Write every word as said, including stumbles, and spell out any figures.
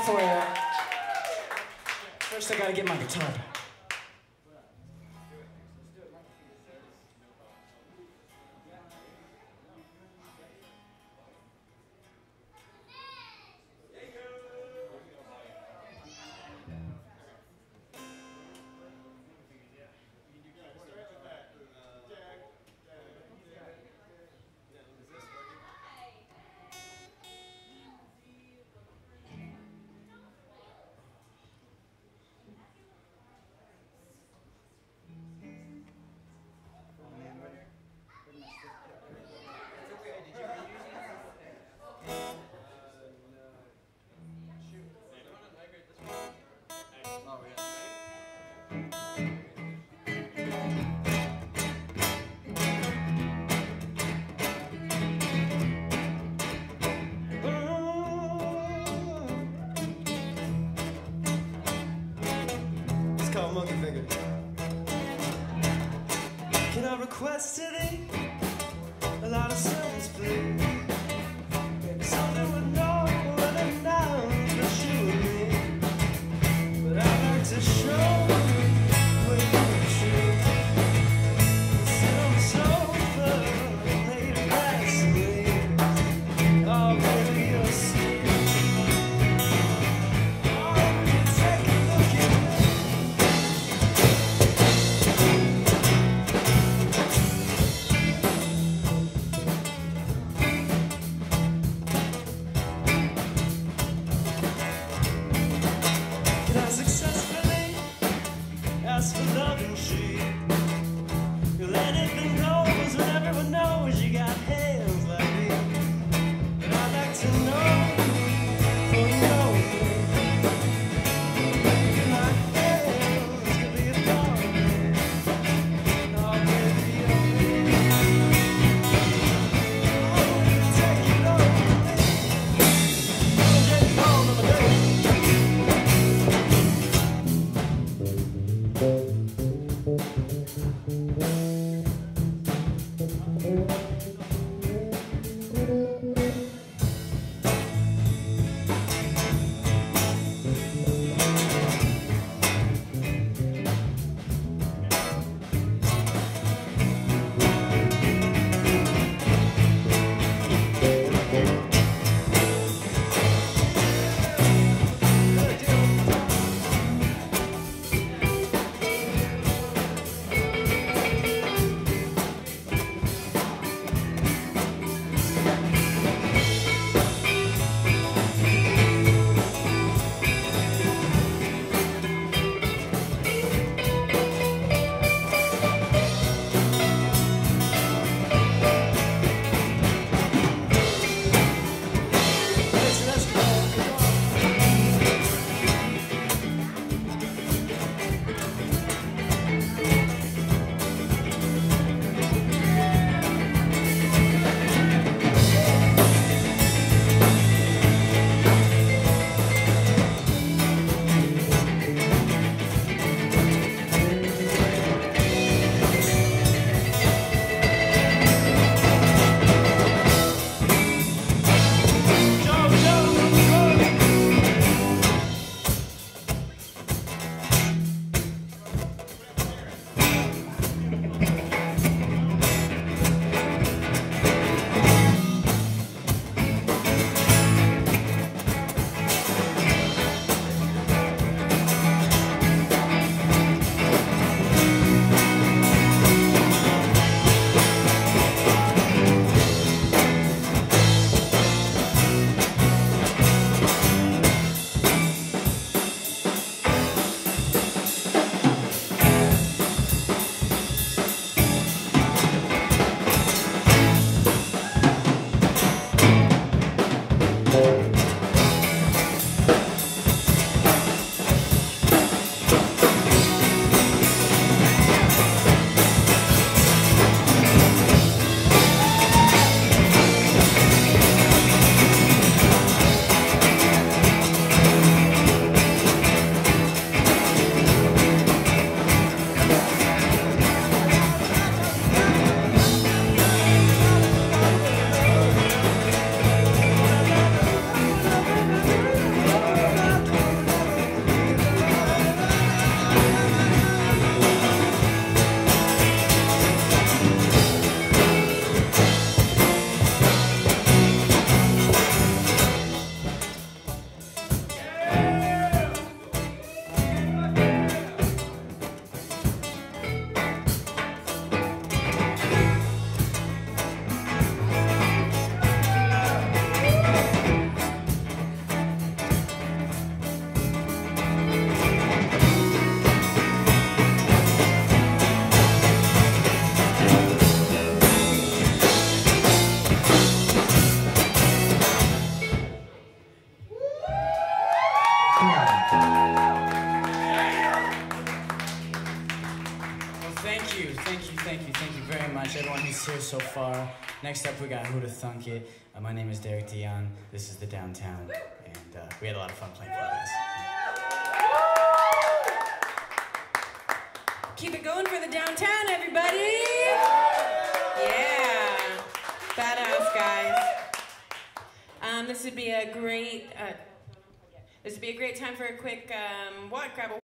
for you. First, I gotta get my guitar back. Monkey finger. Can I request today a lot of silence, please? Maybe something with no running down for you and me. But I'd like to show you where you should sit on the sofa, made of gasoline. Oh, baby, you're sweet. performance here so far. Next up, we got Who to Thunk It. Uh, my name is Derek Dion. This is the Downtown, and uh, we had a lot of fun playing for you guys. Keep it going for the Downtown, everybody! Yeah, badass guys. Um, this would be a great. Uh, this would be a great time for a quick um, what? Grab a